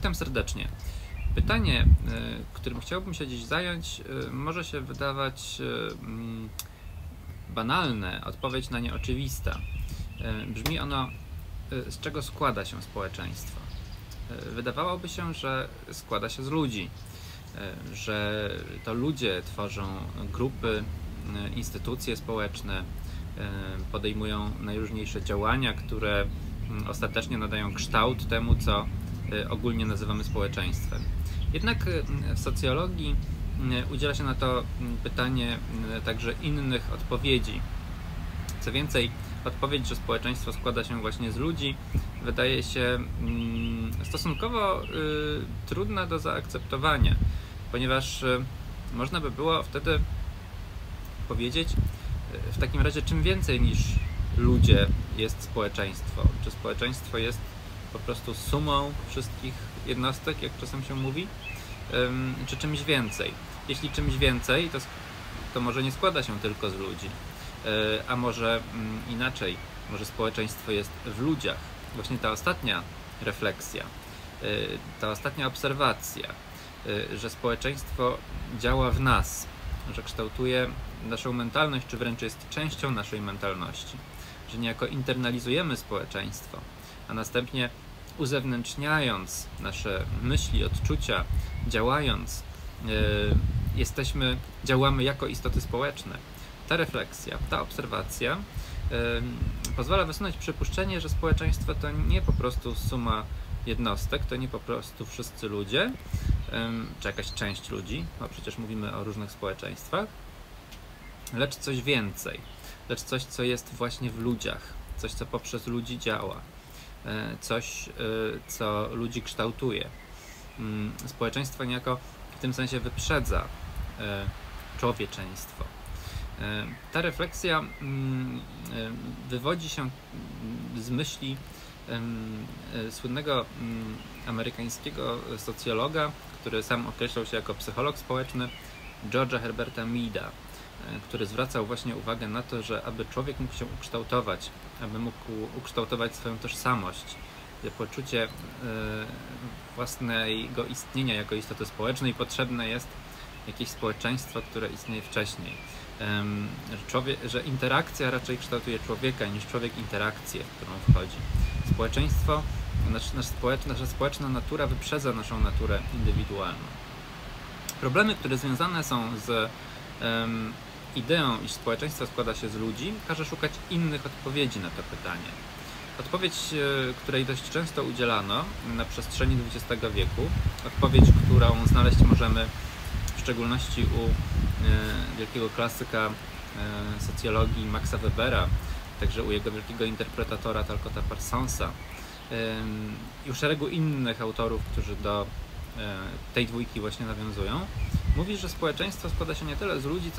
Witam serdecznie. Pytanie, którym chciałbym się dziś zająć, może się wydawać banalne, odpowiedź na nie oczywista. Brzmi ono, z czego składa się społeczeństwo? Wydawałoby się, że składa się z ludzi, że to ludzie tworzą grupy, instytucje społeczne, podejmują najróżniejsze działania, które ostatecznie nadają kształt temu, co ogólnie nazywamy społeczeństwem. Jednak w socjologii udziela się na to pytanie także innych odpowiedzi. Co więcej, odpowiedź, że społeczeństwo składa się właśnie z ludzi, wydaje się stosunkowo trudna do zaakceptowania, ponieważ można by było wtedy powiedzieć, w takim razie czym więcej niż ludzie jest społeczeństwo. Czy społeczeństwo jest po prostu sumą wszystkich jednostek, jak czasem się mówi, czy czymś więcej? Jeśli czymś więcej, to może nie składa się tylko z ludzi, a może inaczej, może społeczeństwo jest w ludziach. Właśnie ta ostatnia refleksja, ta ostatnia obserwacja, że społeczeństwo działa w nas, że kształtuje naszą mentalność, czy wręcz jest częścią naszej mentalności, że niejako internalizujemy społeczeństwo, a następnie uzewnętrzniając nasze myśli, odczucia, działając, działamy jako istoty społeczne. Ta refleksja, ta obserwacja pozwala wysunąć przypuszczenie, że społeczeństwo to nie po prostu suma jednostek, to nie po prostu wszyscy ludzie, czy jakaś część ludzi, bo przecież mówimy o różnych społeczeństwach, lecz coś więcej, lecz coś, co jest właśnie w ludziach, coś, co poprzez ludzi działa, coś, co ludzi kształtuje. Społeczeństwo niejako w tym sensie wyprzedza człowieczeństwo. Ta refleksja wywodzi się z myśli słynnego amerykańskiego socjologa, który sam określał się jako psycholog społeczny, George'a Herberta Meada, który zwracał właśnie uwagę na to, że aby człowiek mógł się ukształtować, aby mógł ukształtować swoją tożsamość, poczucie własnego istnienia jako istoty społecznej, potrzebne jest jakieś społeczeństwo, które istnieje wcześniej. Że interakcja raczej kształtuje człowieka niż człowiek interakcję, w którą wchodzi. Społeczeństwo, nasza społeczna natura wyprzedza naszą naturę indywidualną. Problemy, które związane są z ideą, iż społeczeństwo składa się z ludzi, każe szukać innych odpowiedzi na to pytanie. Odpowiedź, której dość często udzielano na przestrzeni XX wieku, odpowiedź, którą znaleźć możemy w szczególności u wielkiego klasyka socjologii Maxa Webera, także u jego wielkiego interpretatora Talcota Parsonsa i u szeregu innych autorów, którzy do tej dwójki właśnie nawiązują, mówi, że społeczeństwo składa się nie tyle z ludzi, co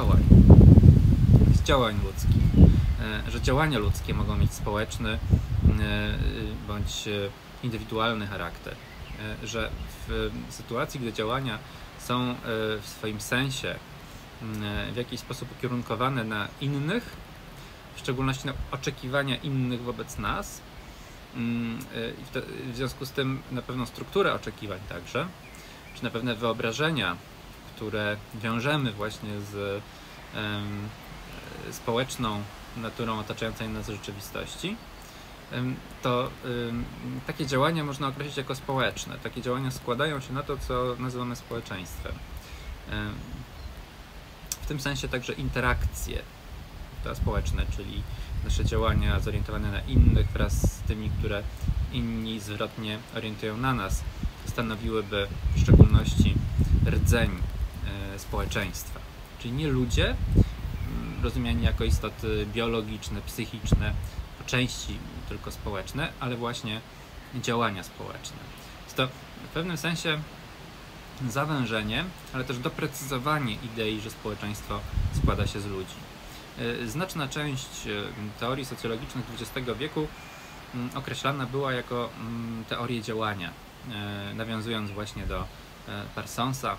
z działań ludzkich, że działania ludzkie mogą mieć społeczny bądź indywidualny charakter, że w sytuacji, gdy działania są w swoim sensie w jakiś sposób ukierunkowane na innych, w szczególności na oczekiwania innych wobec nas, w związku z tym na pewną strukturę oczekiwań także, czy na pewne wyobrażenia, które wiążemy właśnie z społeczną naturą otaczającej nas rzeczywistości, to takie działania można określić jako społeczne. Takie działania składają się na to, co nazywamy społeczeństwem. W tym sensie także interakcje społeczne, czyli nasze działania zorientowane na innych wraz z tymi, które inni zwrotnie orientują na nas, stanowiłyby w szczególności rdzeń społeczeństwa. Czyli nie ludzie, rozumiani jako istoty biologiczne, psychiczne, po części tylko społeczne, ale właśnie działania społeczne. Jest to w pewnym sensie zawężenie, ale też doprecyzowanie idei, że społeczeństwo składa się z ludzi. Znaczna część teorii socjologicznych XX wieku określana była jako teorie działania, nawiązując właśnie do Parsonsa.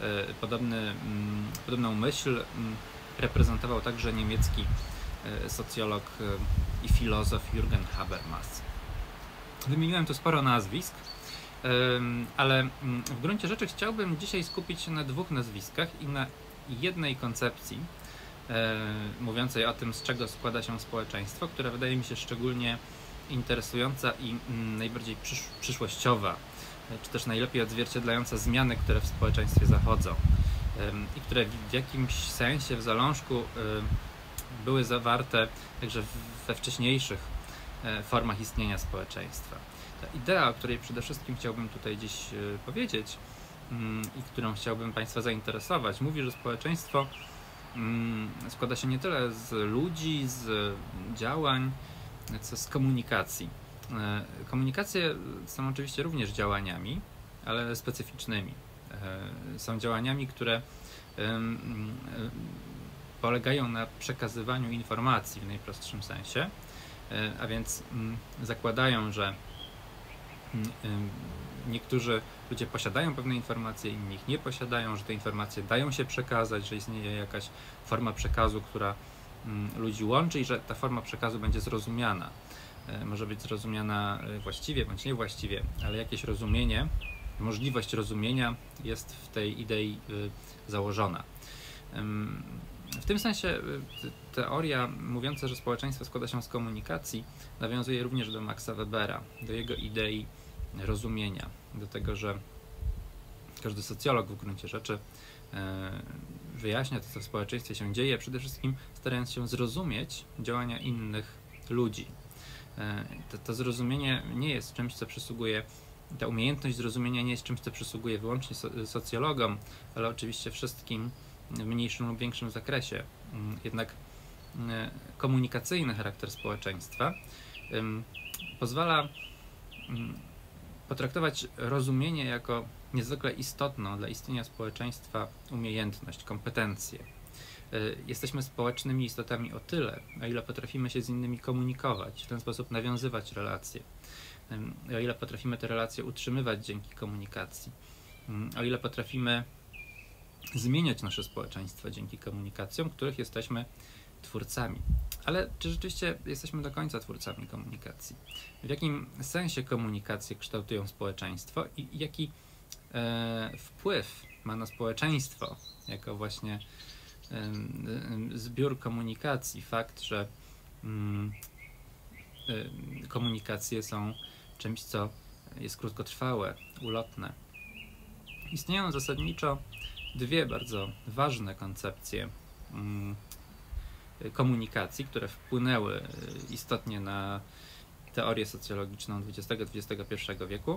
Podobną myśl reprezentował także niemiecki socjolog i filozof Jürgen Habermas. Wymieniłem tu sporo nazwisk, ale w gruncie rzeczy chciałbym dzisiaj skupić się na dwóch nazwiskach i na jednej koncepcji mówiącej o tym, z czego składa się społeczeństwo, która wydaje mi się szczególnie interesująca i najbardziej przyszłościowa, czy też najlepiej odzwierciedlająca zmiany, które w społeczeństwie zachodzą i które w jakimś sensie w zalążku były zawarte także we wcześniejszych formach istnienia społeczeństwa. Ta idea, o której przede wszystkim chciałbym tutaj dziś powiedzieć i którą chciałbym Państwa zainteresować, mówi, że społeczeństwo składa się nie tyle z ludzi, z działań, co z komunikacji. Komunikacje są oczywiście również działaniami, ale specyficznymi. Są działaniami, które polegają na przekazywaniu informacji w najprostszym sensie, a więc zakładają, że niektórzy ludzie posiadają pewne informacje, inni ich nie posiadają, że te informacje dają się przekazać, że istnieje jakaś forma przekazu, która ludzi łączy i że ta forma przekazu będzie zrozumiana. Może być zrozumiana właściwie bądź niewłaściwie, ale jakieś rozumienie, możliwość rozumienia jest w tej idei założona. W tym sensie teoria mówiąca, że społeczeństwo składa się z komunikacji, nawiązuje również do Maxa Webera, do jego idei rozumienia, do tego, że każdy socjolog w gruncie rzeczy wyjaśnia to, co w społeczeństwie się dzieje, przede wszystkim starając się zrozumieć działania innych ludzi. To zrozumienie nie jest czymś, co przysługuje, ta umiejętność zrozumienia nie jest czymś, co przysługuje wyłącznie socjologom, ale oczywiście wszystkim w mniejszym lub większym zakresie. Jednak komunikacyjny charakter społeczeństwa pozwala potraktować rozumienie jako niezwykle istotną dla istnienia społeczeństwa umiejętność, kompetencję. Jesteśmy społecznymi istotami o tyle, o ile potrafimy się z innymi komunikować, w ten sposób nawiązywać relacje, o ile potrafimy te relacje utrzymywać dzięki komunikacji, o ile potrafimy zmieniać nasze społeczeństwo dzięki komunikacjom, których jesteśmy twórcami. Ale czy rzeczywiście jesteśmy do końca twórcami komunikacji? W jakim sensie komunikacje kształtują społeczeństwo i jaki wpływ ma na społeczeństwo jako właśnie zbiór komunikacji? Fakt, że komunikacje są czymś, co jest krótkotrwałe, ulotne. Istnieją zasadniczo dwie bardzo ważne koncepcje komunikacji, które wpłynęły istotnie na teorię socjologiczną XX-XXI wieku,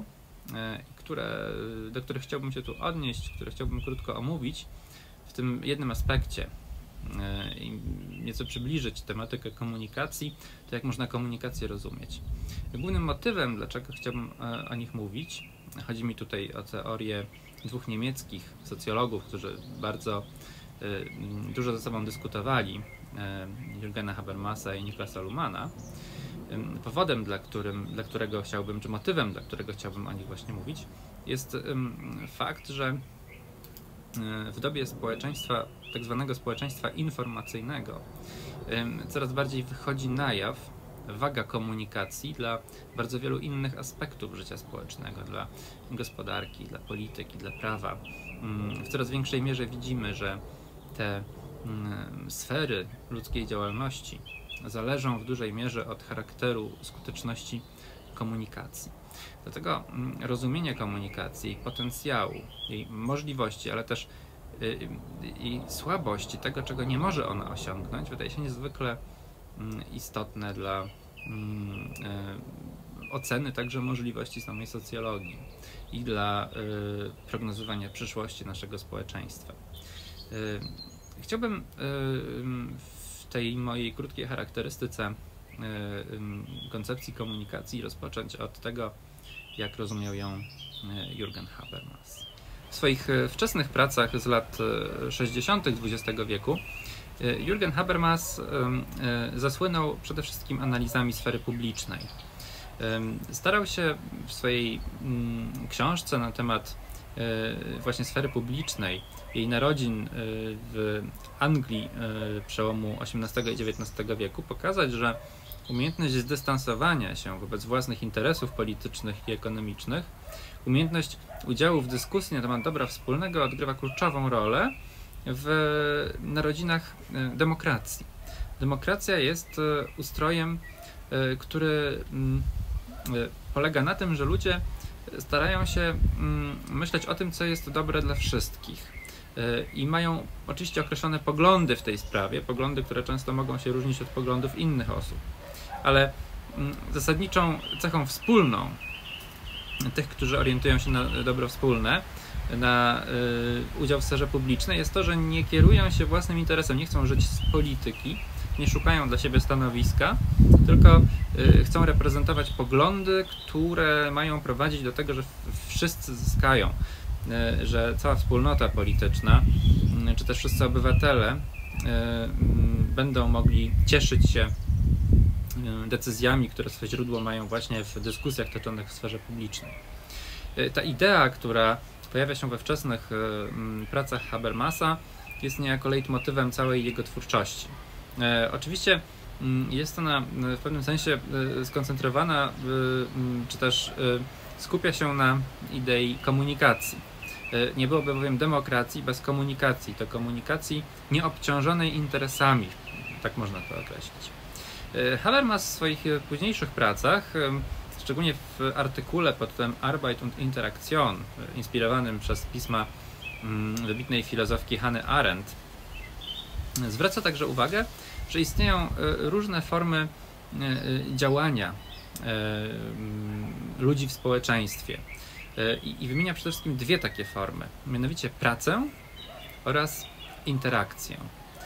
do których chciałbym się tu odnieść, które chciałbym krótko omówić w tym jednym aspekcie i nieco przybliżyć tematykę komunikacji, to jak można komunikację rozumieć. Głównym motywem, dlaczego chciałbym o nich mówić, chodzi mi tutaj o teorię dwóch niemieckich socjologów, którzy bardzo dużo ze sobą dyskutowali, Jürgena Habermasa i Niklasa Luhmanna. Powodem, dla którego chciałbym, czy motywem, dla którego chciałbym o nich właśnie mówić, jest fakt, że w dobie społeczeństwa, tak zwanego społeczeństwa informacyjnego, coraz bardziej wychodzi na jaw waga komunikacji dla bardzo wielu innych aspektów życia społecznego, dla gospodarki, dla polityki, dla prawa. W coraz większej mierze widzimy, że te sfery ludzkiej działalności zależą w dużej mierze od charakteru skuteczności komunikacji. Dlatego rozumienie komunikacji, jej potencjału, jej możliwości, ale też i słabości, tego, czego nie może ona osiągnąć, wydaje się niezwykle istotne dla oceny także możliwości samej socjologii i dla prognozowania przyszłości naszego społeczeństwa. Chciałbym w tej mojej krótkiej charakterystyce koncepcji komunikacji rozpocząć od tego, jak rozumiał ją Jürgen Habermas. W swoich wczesnych pracach z lat 60. XX wieku Jürgen Habermas zasłynął przede wszystkim analizami sfery publicznej. Starał się w swojej książce na temat właśnie sfery publicznej, jej narodzin w Anglii przełomu XVIII i XIX wieku pokazać, że umiejętność zdystansowania się wobec własnych interesów politycznych i ekonomicznych umiejętność udziału w dyskusji na temat dobra wspólnego odgrywa kluczową rolę w narodzinach demokracji. Demokracja jest ustrojem, który polega na tym, że ludzie starają się myśleć o tym, co jest dobre dla wszystkich. I mają oczywiście określone poglądy w tej sprawie, poglądy, które często mogą się różnić od poglądów innych osób. Ale zasadniczą cechą wspólną tych, którzy orientują się na dobro wspólne, na udział w sferze publicznej, jest to, że nie kierują się własnym interesem, nie chcą żyć z polityki, nie szukają dla siebie stanowiska, tylko chcą reprezentować poglądy, które mają prowadzić do tego, że wszyscy zyskają, że cała wspólnota polityczna, czy też wszyscy obywatele będą mogli cieszyć się decyzjami, które swoje źródło mają właśnie w dyskusjach toczonych w sferze publicznej. Ta idea, która pojawia się we wczesnych pracach Habermasa, jest niejako leitmotywem całej jego twórczości. Oczywiście jest ona w pewnym sensie skoncentrowana, czy też skupia się na idei komunikacji. Nie byłoby bowiem demokracji bez komunikacji, to komunikacji nieobciążonej interesami, tak można to określić. Habermas w swoich późniejszych pracach, szczególnie w artykule pod tytułem Arbeit und Interaktion, inspirowanym przez pisma wybitnej filozofki Hannah Arendt, zwraca także uwagę, że istnieją różne formy działania ludzi w społeczeństwie i wymienia przede wszystkim dwie takie formy, mianowicie pracę oraz interakcję.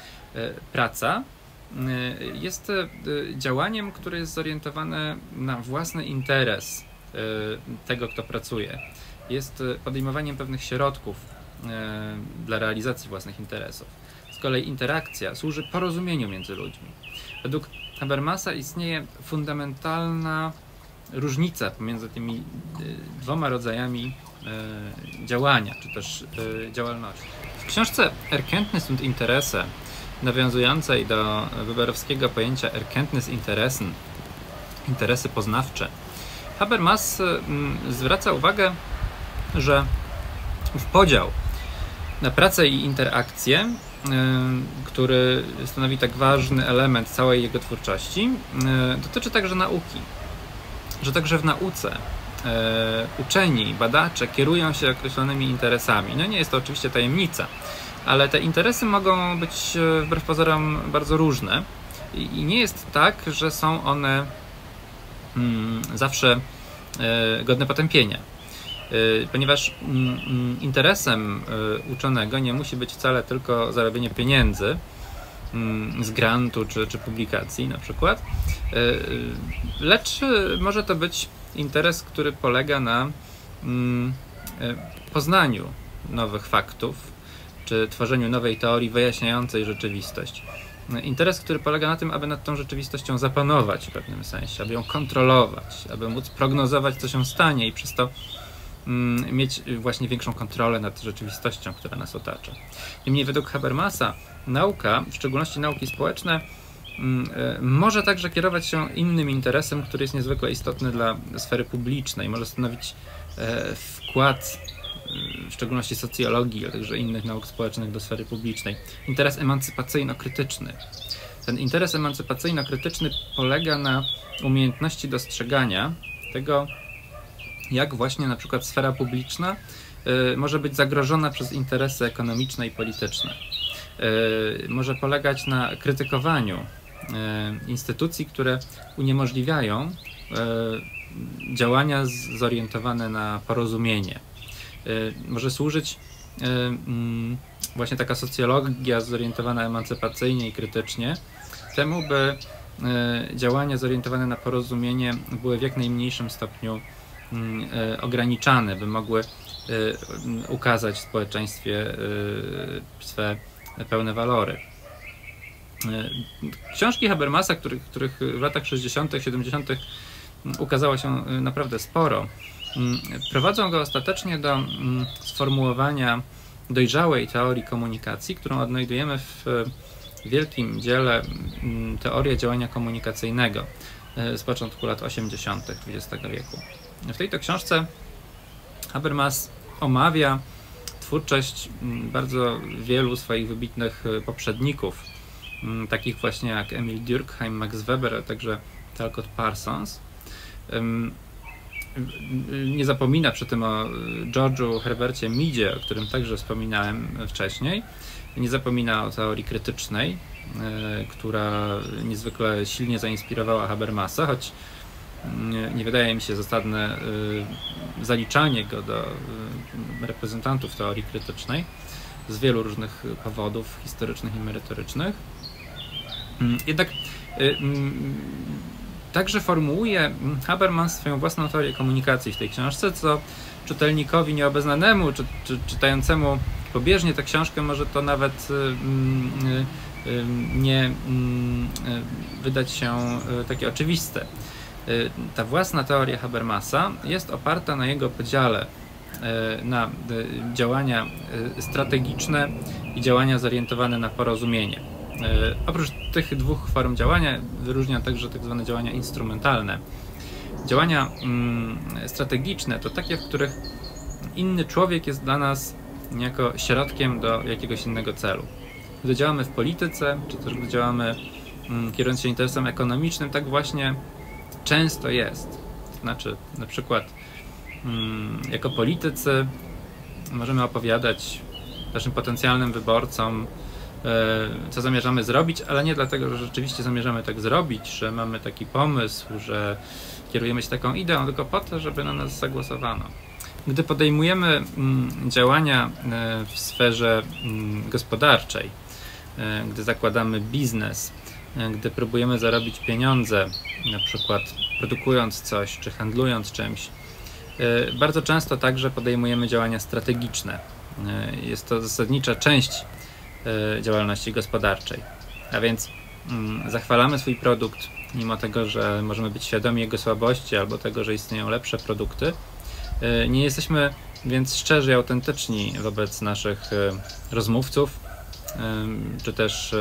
Praca jest działaniem, które jest zorientowane na własny interes tego, kto pracuje. Jest podejmowaniem pewnych środków dla realizacji własnych interesów. Z kolei interakcja służy porozumieniu między ludźmi. Według Habermasa istnieje fundamentalna różnica pomiędzy tymi dwoma rodzajami działania, czy też działalności. W książce Erkenntnis und Interesse, nawiązującej do weberowskiego pojęcia Erkenntnis Interessen, interesy poznawcze, Habermas zwraca uwagę, że ów podział na pracę i interakcję, który stanowi tak ważny element całej jego twórczości, dotyczy także nauki. Że także w nauce uczeni, badacze kierują się określonymi interesami. No nie jest to oczywiście tajemnica, ale te interesy mogą być wbrew pozorom bardzo różne i nie jest tak, że są one zawsze godne potępienia. Ponieważ interesem uczonego nie musi być wcale tylko zarobienie pieniędzy z grantu czy publikacji na przykład, lecz może to być interes, który polega na poznaniu nowych faktów, czy tworzeniu nowej teorii wyjaśniającej rzeczywistość. Interes, który polega na tym, aby nad tą rzeczywistością zapanować w pewnym sensie, aby ją kontrolować, aby móc prognozować, co się stanie i przez to mieć właśnie większą kontrolę nad rzeczywistością, która nas otacza. Niemniej według Habermasa nauka, w szczególności nauki społeczne, może także kierować się innym interesem, który jest niezwykle istotny dla sfery publicznej. Może stanowić wkład, w szczególności socjologii, ale także innych nauk społecznych do sfery publicznej. Interes emancypacyjno-krytyczny. Ten interes emancypacyjno-krytyczny polega na umiejętności dostrzegania tego, jak właśnie na przykład sfera publiczna może być zagrożona przez interesy ekonomiczne i polityczne. Może polegać na krytykowaniu instytucji, które uniemożliwiają działania zorientowane na porozumienie. Może służyć właśnie taka socjologia zorientowana emancypacyjnie i krytycznie temu, by działania zorientowane na porozumienie były w jak najmniejszym stopniu ograniczane, by mogły ukazać w społeczeństwie swe pełne walory. Książki Habermasa, których w latach 60., 70. ukazało się naprawdę sporo, prowadzą go ostatecznie do sformułowania dojrzałej teorii komunikacji, którą odnajdujemy w wielkim dziele Teoria działania komunikacyjnego z początku lat 80. XX wieku. W tej to książce Habermas omawia twórczość bardzo wielu swoich wybitnych poprzedników, takich właśnie jak Emil Durkheim, Max Weber, a także Talcott Parsons. Nie zapomina przy tym o George'u Herbercie Meadzie, o którym także wspominałem wcześniej. Nie zapomina o teorii krytycznej, która niezwykle silnie zainspirowała Habermasa, choć nie wydaje mi się zasadne zaliczanie go do reprezentantów teorii krytycznej z wielu różnych powodów historycznych i merytorycznych. Jednak także formułuje Habermas swoją własną teorię komunikacji w tej książce, co czytelnikowi nieobeznanemu, czy czytającemu pobieżnie tę książkę może to nawet nie wydać się takie oczywiste. Ta własna teoria Habermasa jest oparta na jego podziale na działania strategiczne i działania zorientowane na porozumienie. Oprócz tych dwóch form działania wyróżnia także tak zwane działania instrumentalne. Działania strategiczne to takie, w których inny człowiek jest dla nas niejako środkiem do jakiegoś innego celu. Gdy działamy w polityce, czy też gdy działamy kierując się interesem ekonomicznym, tak właśnie często jest. To znaczy, na przykład jako politycy możemy opowiadać naszym potencjalnym wyborcom, co zamierzamy zrobić, ale nie dlatego, że rzeczywiście zamierzamy tak zrobić, że mamy taki pomysł, że kierujemy się taką ideą, tylko po to, żeby na nas zagłosowano. Gdy podejmujemy działania w sferze gospodarczej, gdy zakładamy biznes, gdy próbujemy zarobić pieniądze, na przykład produkując coś czy handlując czymś, bardzo często także podejmujemy działania strategiczne. Jest to zasadnicza część działalności gospodarczej. A więc zachwalamy swój produkt, mimo tego, że możemy być świadomi jego słabości albo tego, że istnieją lepsze produkty. Nie jesteśmy więc szczerzy i autentyczni wobec naszych rozmówców, czy też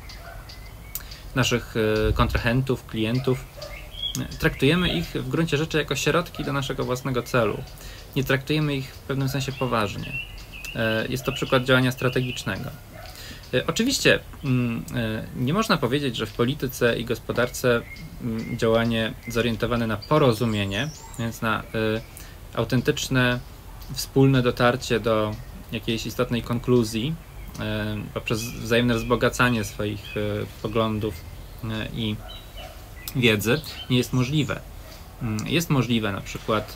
naszych kontrahentów, klientów. Traktujemy ich w gruncie rzeczy jako środki do naszego własnego celu. Nie traktujemy ich w pewnym sensie poważnie. Jest to przykład działania strategicznego. Oczywiście nie można powiedzieć, że w polityce i gospodarce działanie zorientowane na porozumienie, więc na autentyczne, wspólne dotarcie do jakiejś istotnej konkluzji poprzez wzajemne wzbogacanie swoich poglądów i wiedzy nie jest możliwe. Jest możliwe na przykład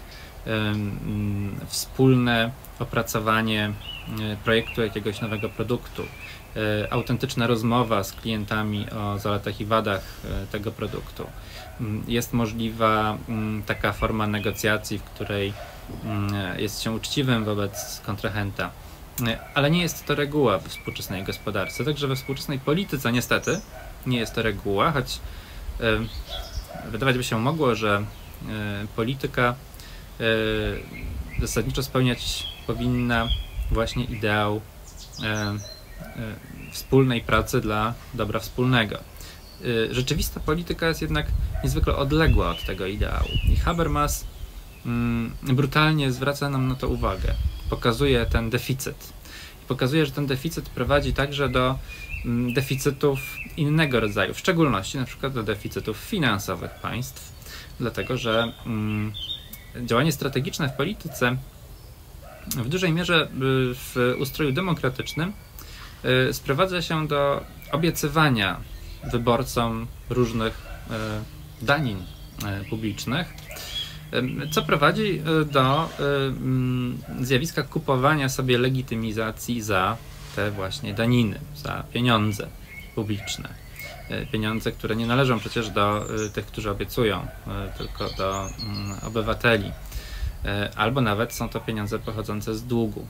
wspólne opracowanie projektu jakiegoś nowego produktu, autentyczna rozmowa z klientami o zaletach i wadach tego produktu. Jest możliwa taka forma negocjacji, w której jest się uczciwym wobec kontrahenta, ale nie jest to reguła we współczesnej gospodarce. Także we współczesnej polityce niestety nie jest to reguła, choć wydawać by się mogło, że polityka zasadniczo spełniać powinna właśnie ideał wspólnej pracy dla dobra wspólnego. Rzeczywista polityka jest jednak niezwykle odległa od tego ideału i Habermas brutalnie zwraca nam na to uwagę. Pokazuje ten deficyt. Pokazuje, że ten deficyt prowadzi także do deficytów innego rodzaju, w szczególności na przykład do deficytów finansowych państw, dlatego że działanie strategiczne w polityce w dużej mierze w ustroju demokratycznym sprowadza się do obiecywania wyborcom różnych danin publicznych, co prowadzi do zjawiska kupowania sobie legitymizacji za te właśnie daniny, za pieniądze publiczne. Pieniądze, które nie należą przecież do tych, którzy obiecują, tylko do obywateli. Albo nawet są to pieniądze pochodzące z długu.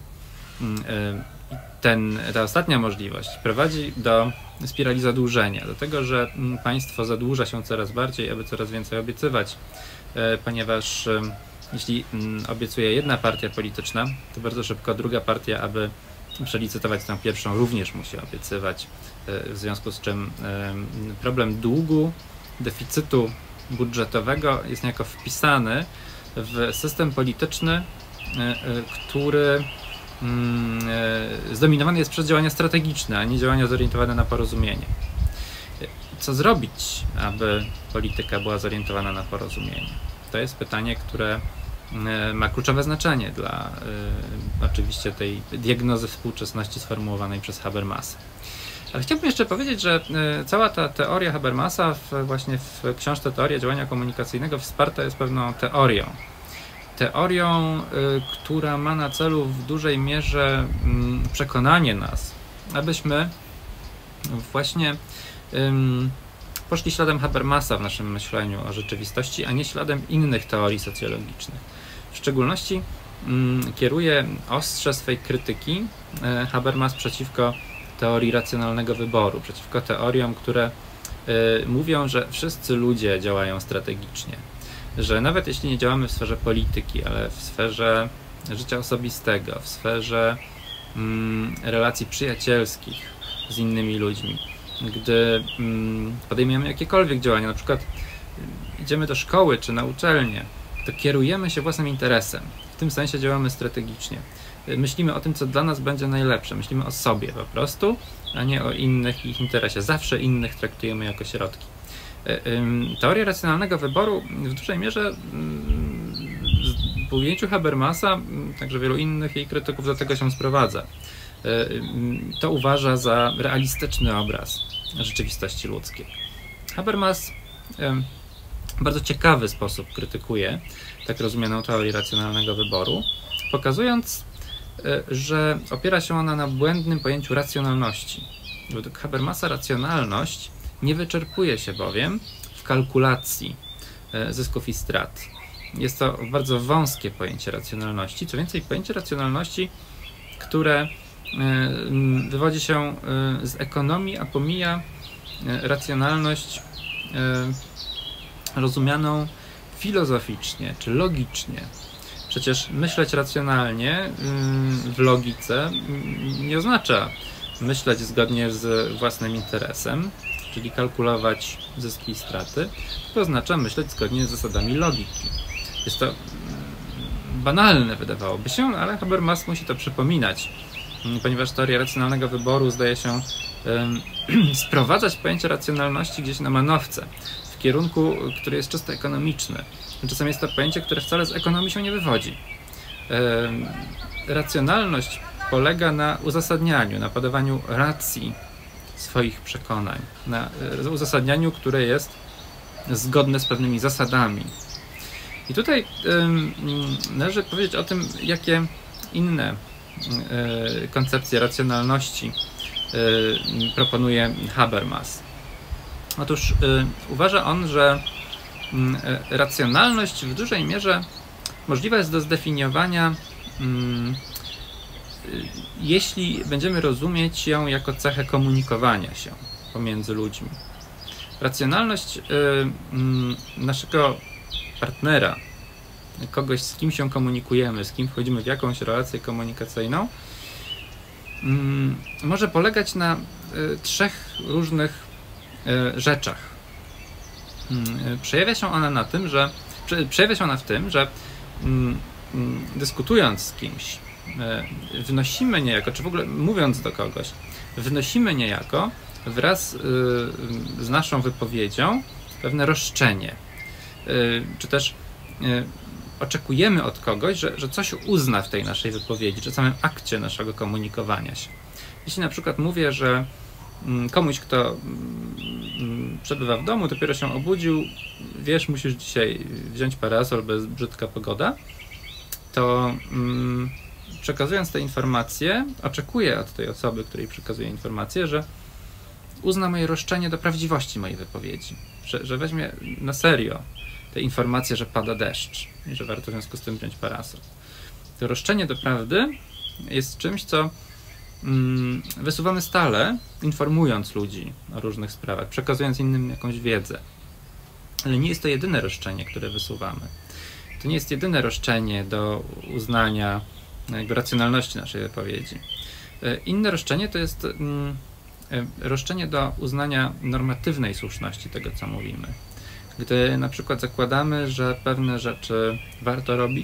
Ta ostatnia możliwość prowadzi do spirali zadłużenia, do tego, że państwo zadłuża się coraz bardziej, aby coraz więcej obiecywać, ponieważ jeśli obiecuje jedna partia polityczna, to bardzo szybko druga partia, aby przelicytować tę pierwszą, również musi obiecywać, w związku z czym problem długu, deficytu budżetowego jest niejako wpisany w system polityczny który zdominowany jest przez działania strategiczne, a nie działania zorientowane na porozumienie. Co zrobić, aby polityka była zorientowana na porozumienie? To jest pytanie, które ma kluczowe znaczenie dla oczywiście tej diagnozy współczesności sformułowanej przez Habermasa. Ale chciałbym jeszcze powiedzieć, że cała ta teoria Habermasa właśnie w książce Teoria działania komunikacyjnego wsparta jest pewną teorią. Teorią, która ma na celu w dużej mierze przekonanie nas, abyśmy właśnie poszli śladem Habermasa w naszym myśleniu o rzeczywistości, a nie śladem innych teorii socjologicznych. W szczególności kieruje ostrze swej krytyki Habermas przeciwko teorii racjonalnego wyboru, przeciwko teoriom, które mówią, że wszyscy ludzie działają strategicznie, że nawet jeśli nie działamy w sferze polityki, ale w sferze życia osobistego, w sferze relacji przyjacielskich z innymi ludźmi, gdy podejmujemy jakiekolwiek działania, na przykład idziemy do szkoły czy na uczelnię, to kierujemy się własnym interesem. W tym sensie działamy strategicznie. Myślimy o tym, co dla nas będzie najlepsze. Myślimy o sobie po prostu, a nie o innych i ich interesie. Zawsze innych traktujemy jako środki. Teoria racjonalnego wyboru w dużej mierze w ujęciu Habermasa, także wielu innych jej krytyków, do tego się sprowadza. To uważa za realistyczny obraz rzeczywistości ludzkiej. Habermas w bardzo ciekawy sposób krytykuje tak rozumianą teorię racjonalnego wyboru, pokazując, że opiera się ona na błędnym pojęciu racjonalności. Według Habermasa racjonalność nie wyczerpuje się bowiem w kalkulacji zysków i strat. Jest to bardzo wąskie pojęcie racjonalności. Co więcej, pojęcie racjonalności, które wywodzi się z ekonomii, a pomija racjonalność rozumianą filozoficznie czy logicznie. Przecież myśleć racjonalnie w logice nie oznacza myśleć zgodnie z własnym interesem, czyli kalkulować zyski i straty, to oznacza myśleć zgodnie z zasadami logiki. Jest to banalne, wydawałoby się, ale Habermas musi to przypominać, ponieważ teoria racjonalnego wyboru zdaje się sprowadzać pojęcie racjonalności gdzieś na manowce, w kierunku, który jest czysto ekonomiczny. Tymczasem jest to pojęcie, które wcale z ekonomii się nie wywodzi. Racjonalność polega na uzasadnianiu, na podawaniu racji swoich przekonań, na uzasadnianiu, które jest zgodne z pewnymi zasadami. I tutaj należy powiedzieć o tym, jakie inne koncepcje racjonalności proponuje Habermas. Otóż uważa on, że racjonalność w dużej mierze możliwa jest do zdefiniowania, jeśli będziemy rozumieć ją jako cechę komunikowania się pomiędzy ludźmi. Racjonalność naszego partnera, kogoś, z kim się komunikujemy, z kim wchodzimy w jakąś relację komunikacyjną, może polegać na trzech różnych rzeczach. Przejawia się ona w tym, że dyskutując z kimś, wnosimy niejako, czy w ogóle mówiąc do kogoś, wnosimy niejako wraz z naszą wypowiedzią pewne roszczenie, czy też oczekujemy od kogoś, że coś uzna w tej naszej wypowiedzi, czy w samym akcie naszego komunikowania się. Jeśli na przykład mówię, że komuś, kto przebywa w domu, dopiero się obudził, wiesz, musisz dzisiaj wziąć parasol, bo jest brzydka pogoda, to przekazując te informacje, oczekuję od tej osoby, której przekazuję informację, że uzna moje roszczenie do prawdziwości mojej wypowiedzi, że weźmie na serio te informacje, że pada deszcz i że warto w związku z tym wziąć parasol. To roszczenie do prawdy jest czymś, co wysuwamy stale, informując ludzi o różnych sprawach, przekazując innym jakąś wiedzę. Ale nie jest to jedyne roszczenie, które wysuwamy. To nie jest jedyne roszczenie do uznania jakby racjonalności naszej wypowiedzi. Inne roszczenie to jest roszczenie do uznania normatywnej słuszności tego, co mówimy. Gdy na przykład zakładamy, że pewne rzeczy warto robić,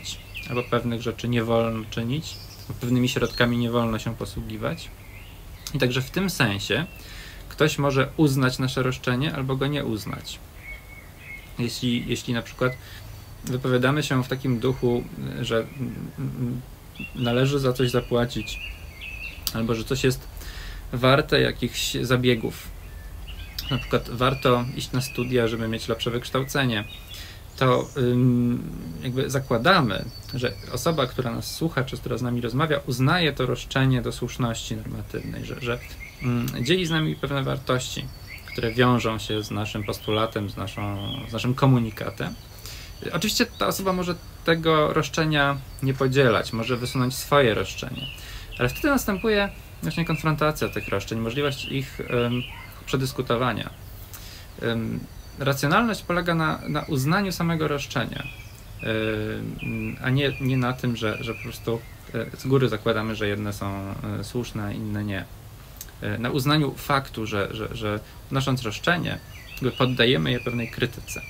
albo pewnych rzeczy nie wolno czynić, pewnymi środkami nie wolno się posługiwać. I także w tym sensie ktoś może uznać nasze roszczenie albo go nie uznać. Jeśli na przykład wypowiadamy się w takim duchu, że należy za coś zapłacić, albo że coś jest warte jakichś zabiegów, na przykład warto iść na studia, żeby mieć lepsze wykształcenie, to jakby zakładamy, że osoba, która nas słucha, czy która z nami rozmawia, uznaje to roszczenie do słuszności normatywnej, że dzieli z nami pewne wartości, które wiążą się z naszym postulatem, z naszym komunikatem. Oczywiście ta osoba może tego roszczenia nie podzielać, może wysunąć swoje roszczenie, ale wtedy następuje właśnie konfrontacja tych roszczeń, możliwość ich przedyskutowania. Racjonalność polega na uznaniu samego roszczenia, a nie na tym, że po prostu z góry zakładamy, że jedne są słuszne, a inne nie. Na uznaniu faktu, że wnosząc roszczenie, poddajemy je pewnej krytyce.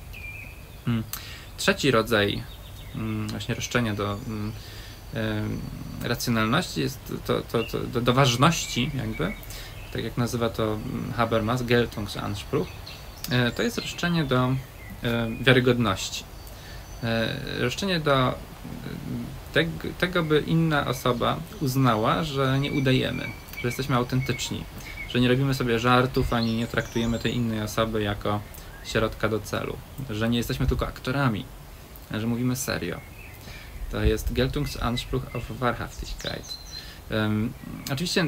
Trzeci rodzaj właśnie roszczenia do racjonalności jest do ważności, jakby, tak jak nazywa to Habermas, Geltungsanspruch. To jest roszczenie do wiarygodności. Roszczenie do tego, by inna osoba uznała, że nie udajemy, że jesteśmy autentyczni, że nie robimy sobie żartów, ani nie traktujemy tej innej osoby jako środka do celu, że nie jesteśmy tylko aktorami, że mówimy serio. To jest Geltungsanspruch auf Wahrhaftigkeit. Oczywiście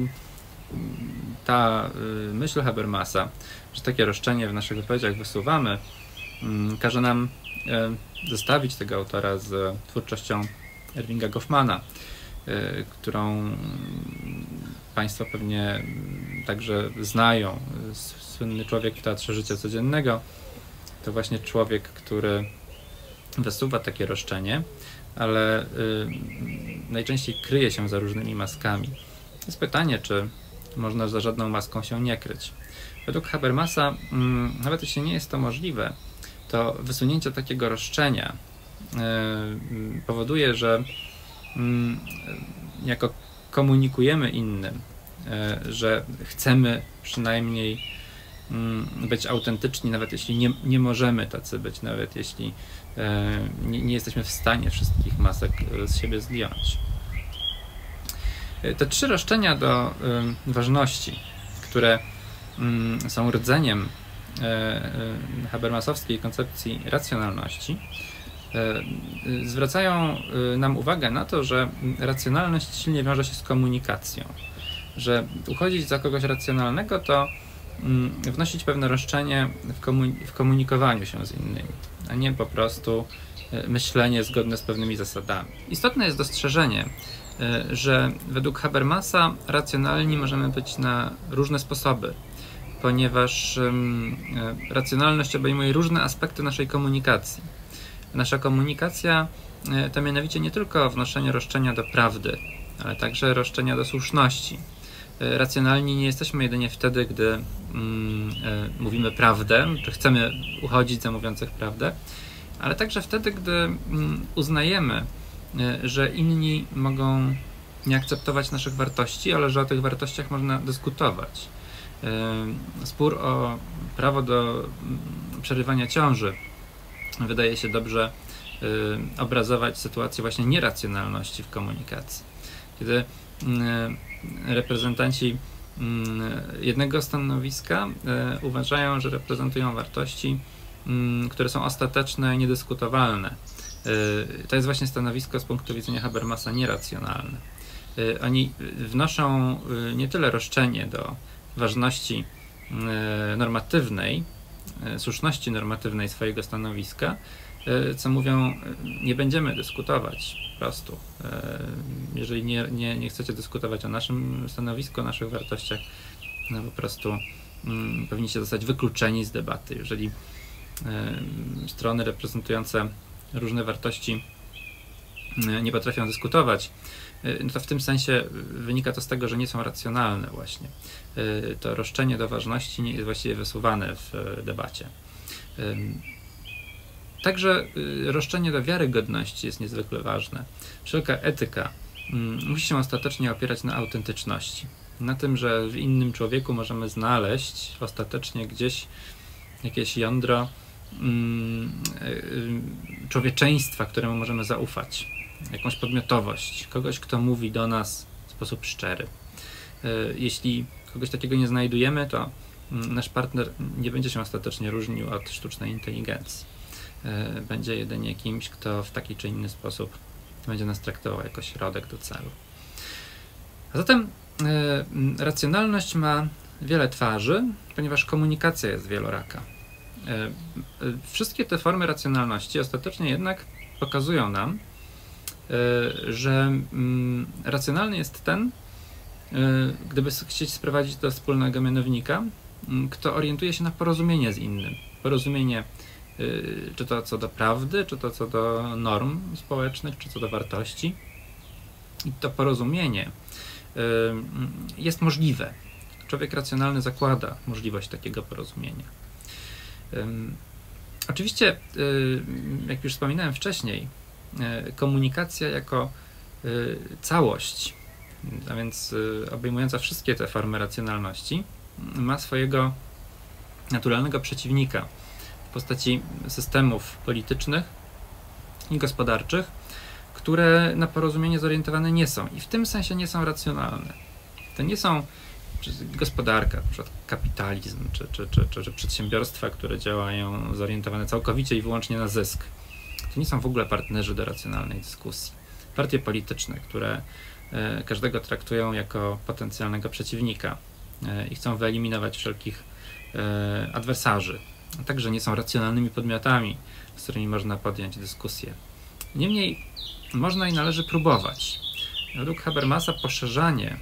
ta myśl Habermasa, że takie roszczenie w naszych wypowiedziach wysuwamy, każe nam zestawić tego autora z twórczością Ervinga Goffmana, którą Państwo pewnie także znają. Słynny człowiek w Teatrze Życia Codziennego to właśnie człowiek, który wysuwa takie roszczenie, ale najczęściej kryje się za różnymi maskami. Jest pytanie, czy można za żadną maską się nie kryć. Według Habermasa, nawet jeśli nie jest to możliwe, to wysunięcie takiego roszczenia powoduje, że jako komunikujemy innym, że chcemy przynajmniej być autentyczni, nawet jeśli nie możemy tacy być, nawet jeśli nie jesteśmy w stanie wszystkich masek z siebie zdjąć. Te trzy roszczenia do ważności, które są rdzeniem habermasowskiej koncepcji racjonalności, zwracają nam uwagę na to, że racjonalność silnie wiąże się z komunikacją. Że uchodzić za kogoś racjonalnego to wnosić pewne roszczenie w komunikowaniu się z innymi, a nie po prostu myślenie zgodne z pewnymi zasadami. Istotne jest dostrzeżenie, że według Habermasa racjonalni możemy być na różne sposoby, ponieważ racjonalność obejmuje różne aspekty naszej komunikacji. Nasza komunikacja to mianowicie nie tylko wnoszenie roszczenia do prawdy, ale także roszczenia do słuszności. Racjonalni nie jesteśmy jedynie wtedy, gdy mówimy prawdę, czy chcemy uchodzić za mówiących prawdę, ale także wtedy, gdy uznajemy, że inni mogą nie akceptować naszych wartości, ale że o tych wartościach można dyskutować. Spór o prawo do przerywania ciąży wydaje się dobrze obrazować sytuację właśnie nieracjonalności w komunikacji. Kiedy reprezentanci jednego stanowiska uważają, że reprezentują wartości, które są ostateczne i niedyskutowalne. To jest właśnie stanowisko z punktu widzenia Habermasa nieracjonalne. Oni wnoszą nie tyle roszczenie do ważności normatywnej, słuszności normatywnej swojego stanowiska, co mówią, nie będziemy dyskutować po prostu. Jeżeli nie chcecie dyskutować o naszym stanowisku, o naszych wartościach, no po prostu powinniście zostać wykluczeni z debaty. Jeżeli strony reprezentujące różne wartości nie potrafią dyskutować, no to w tym sensie wynika to z tego, że nie są racjonalne właśnie. To roszczenie do ważności nie jest właściwie wysuwane w debacie. Także roszczenie do wiarygodności jest niezwykle ważne. Wszelka etyka musi się ostatecznie opierać na autentyczności. Na tym, że w innym człowieku możemy znaleźć ostatecznie gdzieś jakieś jądro człowieczeństwa, któremu możemy zaufać. Jakąś podmiotowość. Kogoś, kto mówi do nas w sposób szczery. Jeśli kogoś takiego nie znajdujemy, to nasz partner nie będzie się ostatecznie różnił od sztucznej inteligencji. Będzie jedynie kimś, kto w taki czy inny sposób będzie nas traktował jako środek do celu. A zatem racjonalność ma wiele twarzy, ponieważ komunikacja jest wieloraka. Wszystkie te formy racjonalności ostatecznie jednak pokazują nam, że racjonalny jest ten, gdyby chcieć sprowadzić do wspólnego mianownika, kto orientuje się na porozumienie z innym. Porozumienie czy to co do prawdy, czy to co do norm społecznych, czy co do wartości. I to porozumienie jest możliwe. Człowiek racjonalny zakłada możliwość takiego porozumienia. Oczywiście, jak już wspominałem wcześniej, komunikacja jako całość, a więc obejmująca wszystkie te formy racjonalności, ma swojego naturalnego przeciwnika w postaci systemów politycznych i gospodarczych, które na porozumienie zorientowane nie są i w tym sensie nie są racjonalne. To nie są gospodarka, na przykład kapitalizm, czy przedsiębiorstwa, które działają zorientowane całkowicie i wyłącznie na zysk. To nie są w ogóle partnerzy do racjonalnej dyskusji. Partie polityczne, które każdego traktują jako potencjalnego przeciwnika i chcą wyeliminować wszelkich adwersarzy. Także nie są racjonalnymi podmiotami, z którymi można podjąć dyskusję. Niemniej można i należy próbować. Według Habermasa poszerzanie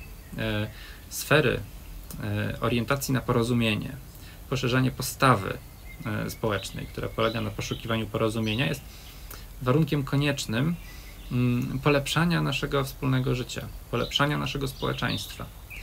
sfery orientacji na porozumienie, poszerzanie postawy społecznej, która polega na poszukiwaniu porozumienia, jest warunkiem koniecznym polepszania naszego wspólnego życia, polepszania naszego społeczeństwa.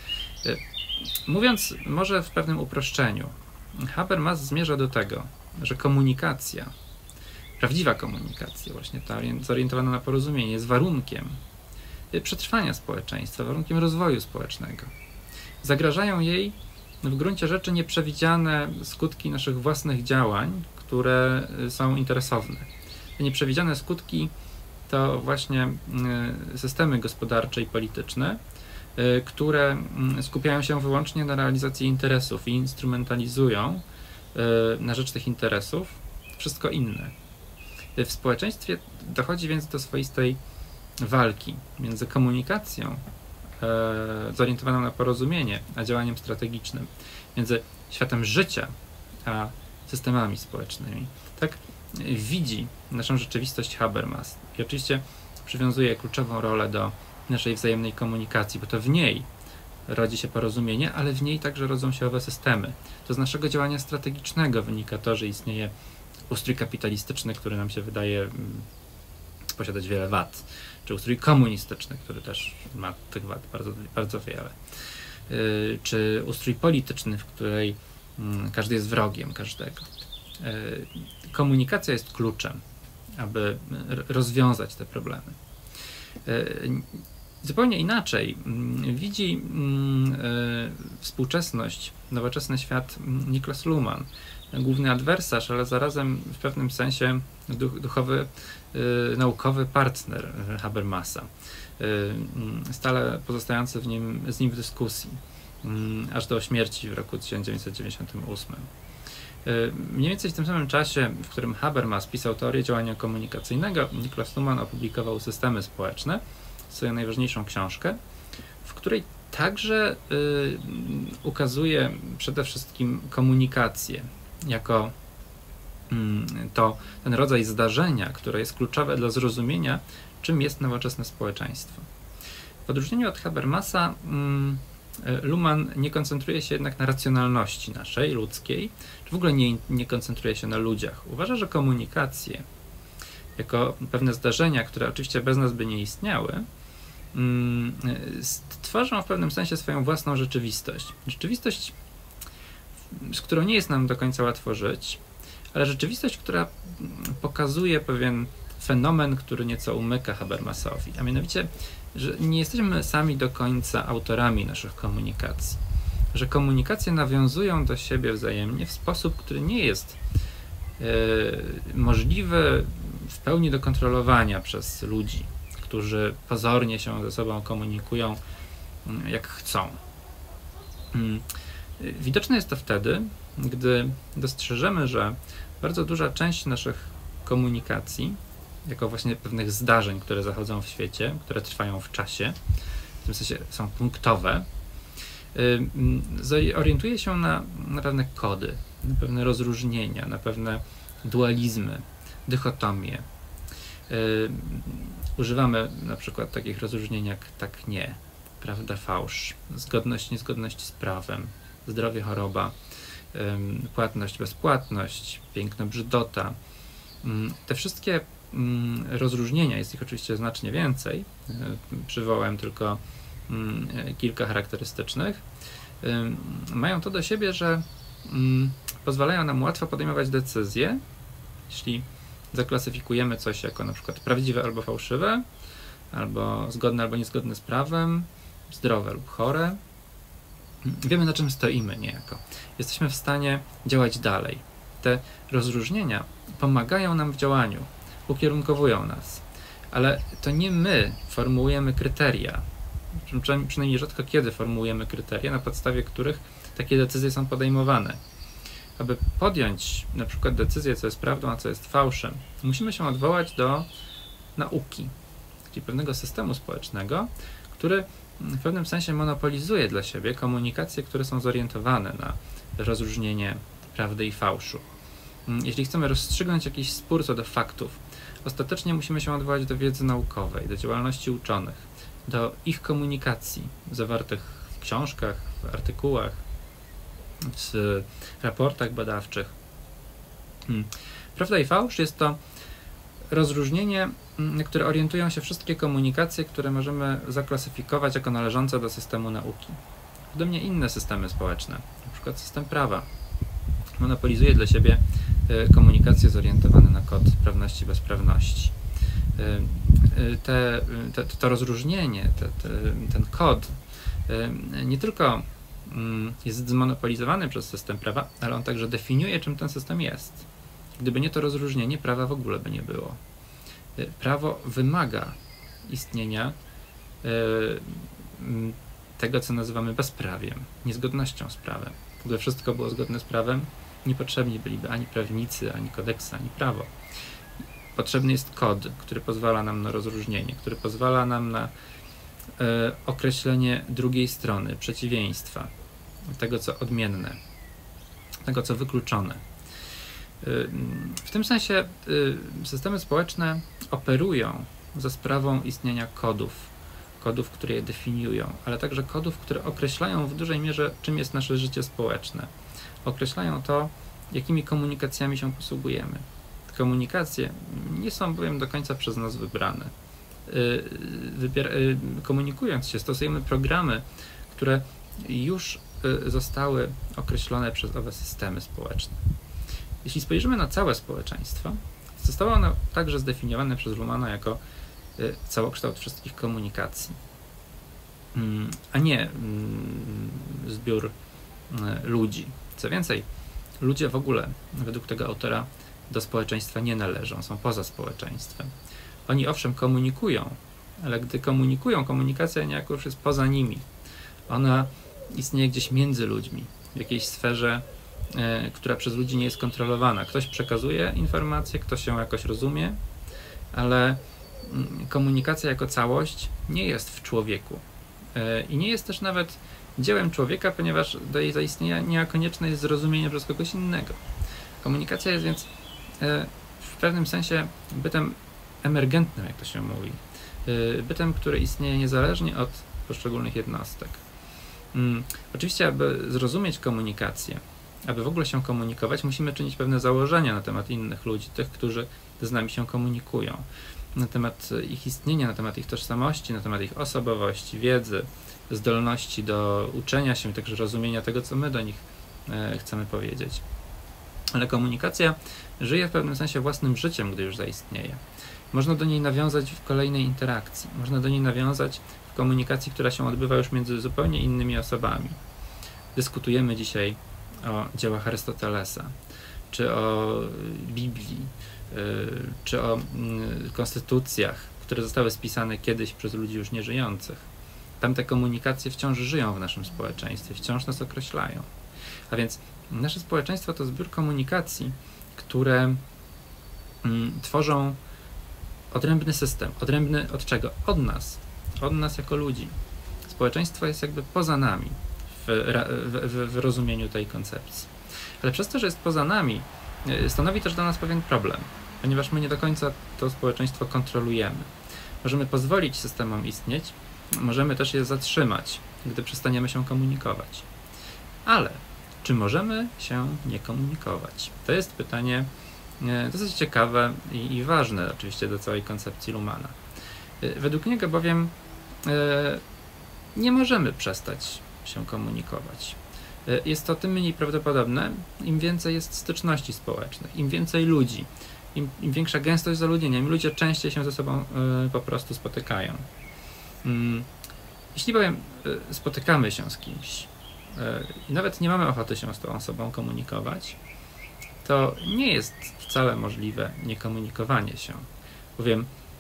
Mówiąc może w pewnym uproszczeniu, Habermas zmierza do tego, że komunikacja, prawdziwa komunikacja, właśnie ta zorientowana na porozumienie, jest warunkiem przetrwania społeczeństwa, warunkiem rozwoju społecznego. Zagrażają jej w gruncie rzeczy nieprzewidziane skutki naszych własnych działań, które są interesowne. Te nieprzewidziane skutki to właśnie systemy gospodarcze i polityczne, które skupiają się wyłącznie na realizacji interesów i instrumentalizują na rzecz tych interesów wszystko inne. W społeczeństwie dochodzi więc do swoistej walki między komunikacją zorientowaną na porozumienie, a działaniem strategicznym, między światem życia, a systemami społecznymi. Tak widzi naszą rzeczywistość Habermas i oczywiście przywiązuje kluczową rolę do naszej wzajemnej komunikacji, bo to w niej rodzi się porozumienie, ale w niej także rodzą się owe systemy. To z naszego działania strategicznego wynika to, że istnieje ustrój kapitalistyczny, który nam się wydaje posiadać wiele wad, czy ustrój komunistyczny, który też ma tych wad bardzo, bardzo wiele, czy ustrój polityczny, w której każdy jest wrogiem każdego. Komunikacja jest kluczem, aby rozwiązać te problemy. Zupełnie inaczej widzi współczesność, nowoczesny świat Niklas Luhmann, główny adwersarz, ale zarazem w pewnym sensie duchowy, naukowy partner Habermasa, stale pozostający z nim w dyskusji, aż do śmierci w roku 1998. Mniej więcej w tym samym czasie, w którym Habermas pisał teorię działania komunikacyjnego, Niklas Luhmann opublikował Systemy społeczne, swoją najważniejszą książkę, w której także ukazuje przede wszystkim komunikację jako ten rodzaj zdarzenia, które jest kluczowe dla zrozumienia, czym jest nowoczesne społeczeństwo. W odróżnieniu od Habermasa, Luhmann nie koncentruje się jednak na racjonalności naszej, ludzkiej, czy w ogóle nie koncentruje się na ludziach. Uważa, że komunikacje jako pewne zdarzenia, które oczywiście bez nas by nie istniały, tworzą w pewnym sensie swoją własną rzeczywistość. Rzeczywistość, z którą nie jest nam do końca łatwo żyć, ale rzeczywistość, która pokazuje pewien fenomen, który nieco umyka Habermasowi, a mianowicie, że nie jesteśmy sami do końca autorami naszych komunikacji, że komunikacje nawiązują do siebie wzajemnie w sposób, który nie jest możliwy w pełni do kontrolowania przez ludzi, którzy pozornie się ze sobą komunikują jak chcą. Widoczne jest to wtedy, gdy dostrzeżemy, że bardzo duża część naszych komunikacji, jako właśnie pewnych zdarzeń, które zachodzą w świecie, które trwają w czasie, w tym sensie są punktowe, orientuje się na pewne kody, na pewne rozróżnienia, na pewne dualizmy, dychotomie. Używamy na przykład takich rozróżnień jak tak, nie, prawda, fałsz, zgodność, niezgodność z prawem, zdrowie, choroba, płatność, bezpłatność, piękno, brzydota. Te wszystkie rozróżnienia, jest ich oczywiście znacznie więcej, przywołałem tylko kilka charakterystycznych, mają to do siebie, że pozwalają nam łatwo podejmować decyzje, jeśli zaklasyfikujemy coś jako na przykład prawdziwe albo fałszywe, albo zgodne albo niezgodne z prawem, zdrowe lub chore. Wiemy, na czym stoimy niejako. Jesteśmy w stanie działać dalej. Te rozróżnienia pomagają nam w działaniu, ukierunkowują nas, ale to nie my formułujemy kryteria, przynajmniej rzadko kiedy formułujemy kryteria, na podstawie których takie decyzje są podejmowane. Aby podjąć na przykład decyzję, co jest prawdą, a co jest fałszem, musimy się odwołać do nauki, czyli pewnego systemu społecznego, który w pewnym sensie monopolizuje dla siebie komunikacje, które są zorientowane na rozróżnienie prawdy i fałszu. Jeśli chcemy rozstrzygnąć jakiś spór co do faktów, ostatecznie musimy się odwołać do wiedzy naukowej, do działalności uczonych, do ich komunikacji zawartych w książkach, w artykułach, w raportach badawczych. Prawda i fałsz jest to rozróżnienie, na które orientują się wszystkie komunikacje, które możemy zaklasyfikować jako należące do systemu nauki. Podobnie inne systemy społeczne, na przykład system prawa, monopolizuje dla siebie komunikacje zorientowane na kod prawności i bezprawności. To rozróżnienie, ten kod nie tylko jest zmonopolizowany przez system prawa, ale on także definiuje, czym ten system jest. Gdyby nie to rozróżnienie, prawa w ogóle by nie było. Prawo wymaga istnienia tego, co nazywamy bezprawiem, niezgodnością z prawem. Gdyby wszystko było zgodne z prawem, niepotrzebni byliby ani prawnicy, ani kodeksy, ani prawo. Potrzebny jest kod, który pozwala nam na rozróżnienie, który pozwala nam na określenie drugiej strony, przeciwieństwa, tego, co odmienne, tego, co wykluczone. W tym sensie systemy społeczne operują za sprawą istnienia kodów, które je definiują, ale także kodów, które określają w dużej mierze, czym jest nasze życie społeczne. Określają to, jakimi komunikacjami się posługujemy. Te komunikacje nie są bowiem do końca przez nas wybrane. Komunikując się, stosujemy programy, które już zostały określone przez owe systemy społeczne. Jeśli spojrzymy na całe społeczeństwo, zostało ono także zdefiniowane przez Luhmanna jako całokształt wszystkich komunikacji, a nie zbiór ludzi. Co więcej, ludzie w ogóle, według tego autora, do społeczeństwa nie należą, są poza społeczeństwem. Oni owszem komunikują, ale gdy komunikują, komunikacja niejako już jest poza nimi. Ona istnieje gdzieś między ludźmi, w jakiejś sferze, która przez ludzi nie jest kontrolowana. Ktoś przekazuje informacje, ktoś ją jakoś rozumie, ale komunikacja jako całość nie jest w człowieku. I nie jest też nawet dziełem człowieka, ponieważ do jej zaistnienia konieczne jest zrozumienie przez kogoś innego. Komunikacja jest więc w pewnym sensie bytem emergentnym, jak to się mówi. Bytem, który istnieje niezależnie od poszczególnych jednostek. Oczywiście, aby zrozumieć komunikację, aby w ogóle się komunikować, musimy czynić pewne założenia na temat innych ludzi, tych, którzy z nami się komunikują, na temat ich istnienia, na temat ich tożsamości, na temat ich osobowości, wiedzy, zdolności do uczenia się, także rozumienia tego, co my do nich chcemy powiedzieć. Ale komunikacja żyje w pewnym sensie własnym życiem, gdy już zaistnieje. Można do niej nawiązać w kolejnej interakcji. Można do niej nawiązać w komunikacji, która się odbywa już między zupełnie innymi osobami. Dyskutujemy dzisiaj o dziełach Arystotelesa, czy o Biblii, czy o konstytucjach, które zostały spisane kiedyś przez ludzi już nieżyjących. Tamte komunikacje wciąż żyją w naszym społeczeństwie, wciąż nas określają. A więc nasze społeczeństwo to zbiór komunikacji, które tworzą odrębny system. Odrębny od czego? Od nas. Od nas jako ludzi. Społeczeństwo jest jakby poza nami w rozumieniu tej koncepcji. Ale przez to, że jest poza nami, stanowi też dla nas pewien problem, ponieważ my nie do końca to społeczeństwo kontrolujemy. Możemy pozwolić systemom istnieć, możemy też je zatrzymać, gdy przestaniemy się komunikować. Ale czy możemy się nie komunikować? To jest pytanie dosyć ciekawe i ważne oczywiście do całej koncepcji Luhmanna. Według niego bowiem nie możemy przestać się komunikować. Jest to tym mniej prawdopodobne, im więcej jest styczności społecznych, im więcej ludzi, im większa gęstość zaludnienia, im ludzie częściej się ze sobą po prostu spotykają. Jeśli bowiem spotykamy się z kimś i nawet nie mamy ochoty się z tą osobą komunikować, to nie jest wcale możliwe niekomunikowanie się, bowiem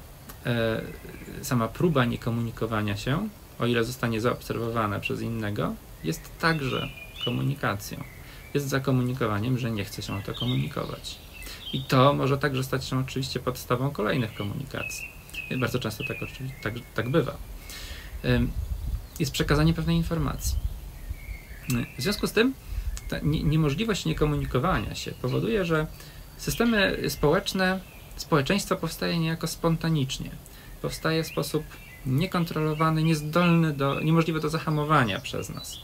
sama próba niekomunikowania się, o ile zostanie zaobserwowana przez innego, jest także komunikacją. Jest zakomunikowaniem, że nie chce się o to komunikować. I to może także stać się oczywiście podstawą kolejnych komunikacji. Bardzo często tak bywa. Jest przekazanie pewnej informacji. W związku z tym ta niemożliwość niekomunikowania się powoduje, że systemy społeczne, społeczeństwo powstaje niejako spontanicznie. Powstaje w sposób niekontrolowany, niemożliwy do zahamowania przez nas.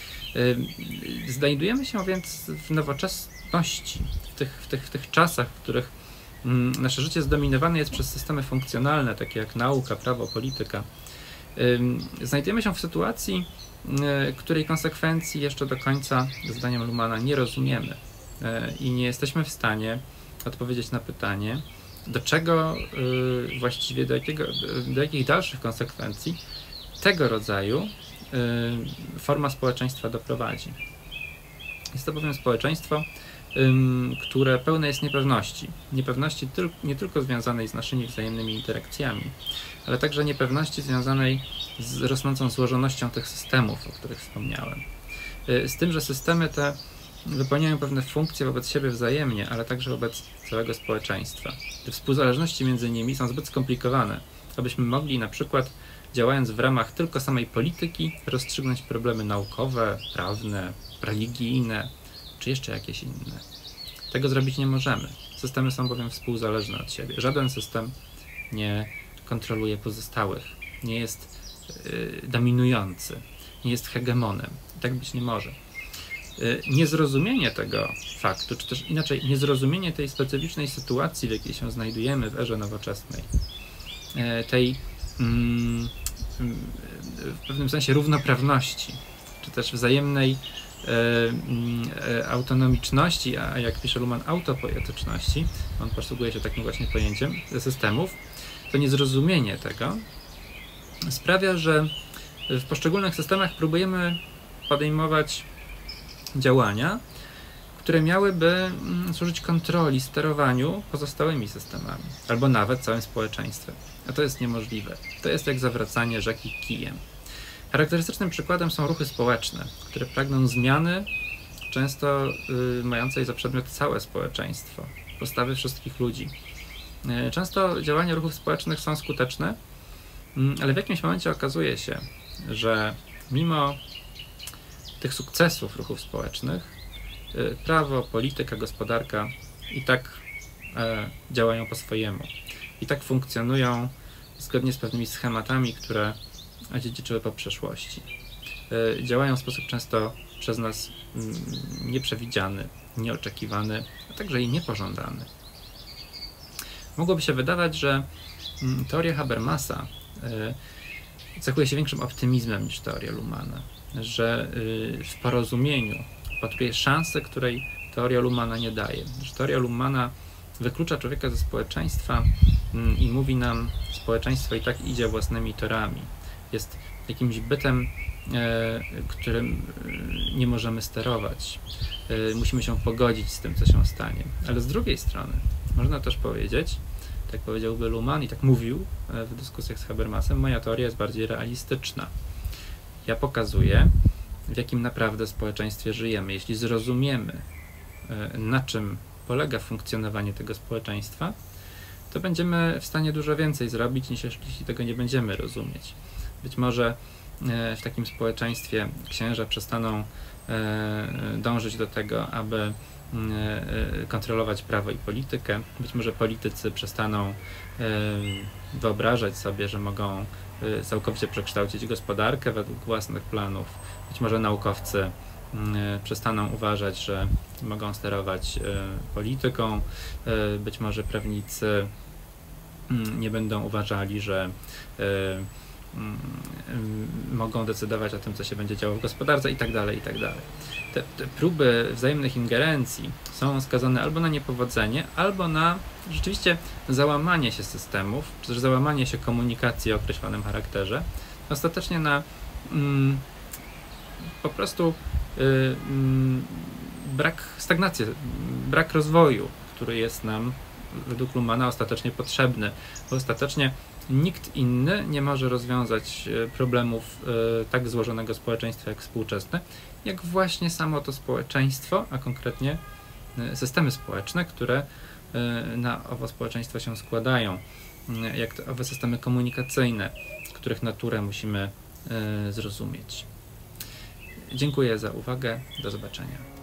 Znajdujemy się więc w nowoczesności, w tych czasach, w których nasze życie zdominowane jest przez systemy funkcjonalne, takie jak nauka, prawo, polityka. Znajdujemy się w sytuacji, której konsekwencji jeszcze do końca, zdaniem Luhmanna, nie rozumiemy i nie jesteśmy w stanie odpowiedzieć na pytanie, do czego właściwie, do jakich dalszych konsekwencji tego rodzaju forma społeczeństwa doprowadzi. Jest to bowiem społeczeństwo, które pełne jest niepewności. Niepewności nie tylko związanej z naszymi wzajemnymi interakcjami, ale także niepewności związanej z rosnącą złożonością tych systemów, o których wspomniałem. Z tym, że systemy te wypełniają pewne funkcje wobec siebie wzajemnie, ale także wobec całego społeczeństwa. Te współzależności między nimi są zbyt skomplikowane, abyśmy mogli na przykład, działając w ramach tylko samej polityki, rozstrzygnąć problemy naukowe, prawne, religijne, czy jeszcze jakieś inne. Tego zrobić nie możemy. Systemy są bowiem współzależne od siebie. Żaden system nie kontroluje pozostałych, nie jest dominujący, nie jest hegemonem. Tak być nie może. Niezrozumienie tego faktu, czy też inaczej, niezrozumienie tej specyficznej sytuacji, w jakiej się znajdujemy w erze nowoczesnej, tej w pewnym sensie równoprawności, czy też wzajemnej autonomiczności, a jak pisze Luhmann, autopoetyczności, on posługuje się takim właśnie pojęciem systemów, to niezrozumienie tego sprawia, że w poszczególnych systemach próbujemy podejmować działania, które miałyby służyć kontroli, sterowaniu pozostałymi systemami, albo nawet całym społeczeństwem. A to jest niemożliwe. To jest jak zawracanie rzeki kijem. Charakterystycznym przykładem są ruchy społeczne, które pragną zmiany, często mającej za przedmiot całe społeczeństwo, postawy wszystkich ludzi. Często działania ruchów społecznych są skuteczne, ale w jakimś momencie okazuje się, że mimo tych sukcesów ruchów społecznych, prawo, polityka, gospodarka i tak działają po swojemu. I tak funkcjonują zgodnie z pewnymi schematami, które dziedziczyły po przeszłości. Działają w sposób często przez nas nieprzewidziany, nieoczekiwany, a także i niepożądany. Mogłoby się wydawać, że teoria Habermasa cechuje się większym optymizmem niż teoria Luhmanna, że w porozumieniu upatruje szansę, której teoria Luhmanna nie daje. Teoria Luhmanna wyklucza człowieka ze społeczeństwa i mówi nam, społeczeństwo i tak idzie własnymi torami. Jest jakimś bytem, którym nie możemy sterować. Musimy się pogodzić z tym, co się stanie. Ale z drugiej strony można też powiedzieć, tak powiedziałby Luhmann i tak mówił w dyskusjach z Habermasem, moja teoria jest bardziej realistyczna. Ja pokazuję, w jakim naprawdę społeczeństwie żyjemy. Jeśli zrozumiemy, na czym polega funkcjonowanie tego społeczeństwa, to będziemy w stanie dużo więcej zrobić, niż jeśli tego nie będziemy rozumieć. Być może w takim społeczeństwie księża przestaną dążyć do tego, aby kontrolować prawo i politykę. Być może politycy przestaną wyobrażać sobie, że mogą całkowicie przekształcić gospodarkę według własnych planów. Być może naukowcy przestaną uważać, że mogą sterować polityką. Być może prawnicy nie będą uważali, że mogą decydować o tym, co się będzie działo w gospodarce i tak dalej, i tak dalej. Te próby wzajemnych ingerencji są skazane albo na niepowodzenie, albo na rzeczywiście załamanie się systemów, czy też załamanie się komunikacji o określonym charakterze, ostatecznie na po prostu brak stagnacji, brak rozwoju, który jest nam według Luhmanna ostatecznie potrzebny, bo ostatecznie nikt inny nie może rozwiązać problemów tak złożonego społeczeństwa jak współczesne, jak właśnie samo to społeczeństwo, a konkretnie systemy społeczne, które na owo społeczeństwo się składają, jak to owe systemy komunikacyjne, których naturę musimy zrozumieć. Dziękuję za uwagę. Do zobaczenia.